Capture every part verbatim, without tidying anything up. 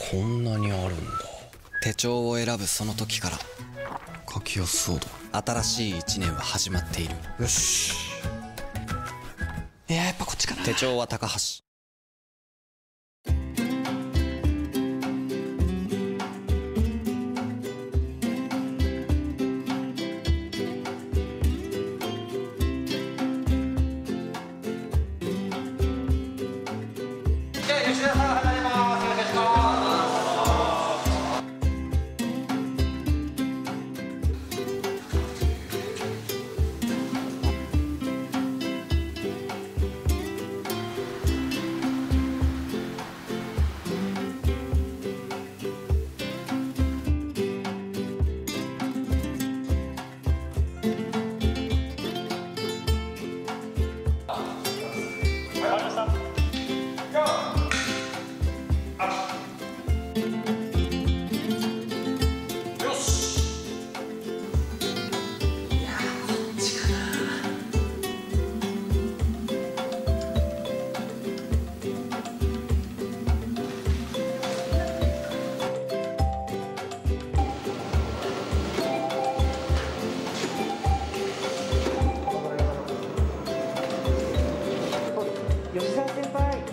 こんなにあるんだ。 手帳を選ぶその時から書きやすそうだ。 新しい一年は始まっている。 よし。いや、やっぱこっちかな。 手帳は高橋。 吉田さん離れます。お願いします。吉沢先輩。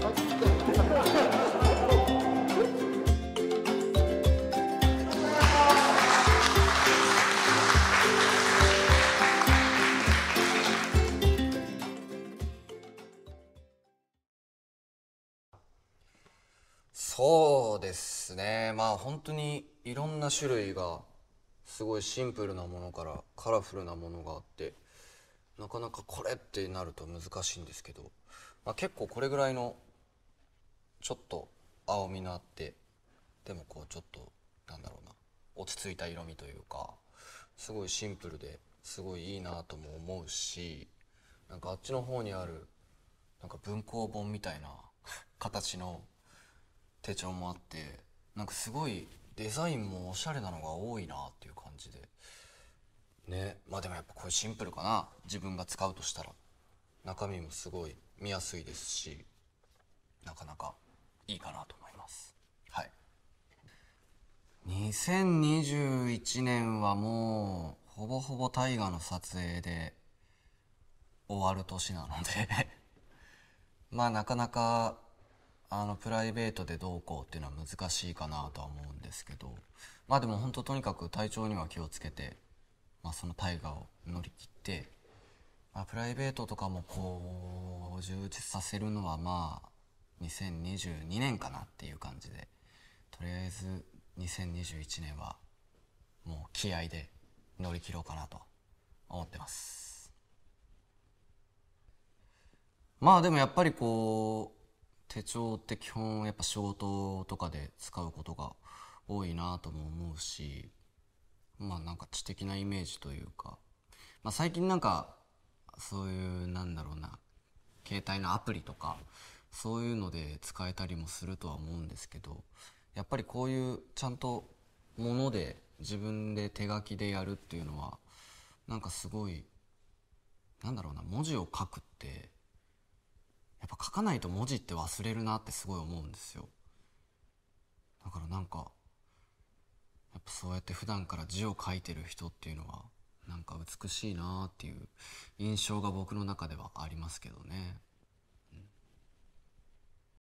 そうですね、まあ本当にいろんな種類がすごいシンプルなものからカラフルなものがあって、なかなかこれってなると難しいんですけど、まあ、結構これぐらいのちょっと青みのあって、でもこうちょっとなんだろうな、落ち着いた色味というか、すごいシンプルですごいいいなとも思うし、なんかあっちの方にあるなんか文庫本みたいな形の手帳もあって、なんかすごいデザインもおしゃれなのが多いなっていう感じでね。まあでもやっぱこれシンプルかな、自分が使うとしたら。中身もすごい見やすいですし、なかなかいいかなと思います。はい。にせんにじゅういちねんはもうほぼほぼ大河の撮影で終わる年なのでまあなかなかあのプライベートでどうこうっていうのは難しいかなとは思うんですけど、まあでも本当とにかく体調には気をつけて、まあ、その大河を乗り切って、まあ、プライベートとかもこう充実させるのはまあにせんにじゅうにねんかなっていう感じで、とりあえずにせんにじゅういちねんはもう気合で乗り切ろうかなと思ってます。まあでもやっぱりこう手帳って基本やっぱ仕事とかで使うことが多いなとも思うし、まあなんか知的なイメージというか、まあ、最近なんかそういうなんだろうな、携帯のアプリとかそういうので使えたりもするとは思うんですけど、やっぱりこういうちゃんともので自分で手書きでやるっていうのはなんかすごいなんだろうな、文字を書くってやっぱ書かないと文字って忘れるなってすごい思うんですよ。だからなんかやっぱそうやって普段から字を書いてる人っていうのはなんか美しいなっていう印象が僕の中ではありますけどね。